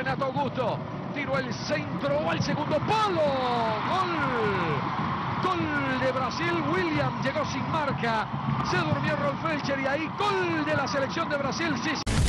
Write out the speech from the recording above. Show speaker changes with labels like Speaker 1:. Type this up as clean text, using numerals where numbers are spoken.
Speaker 1: Renato Augusto. Tiró el centro al segundo palo. Gol de Brasil. William llegó sin marca. Se durmió Rolf Felcher y ahí gol de la selección de Brasil. Sí.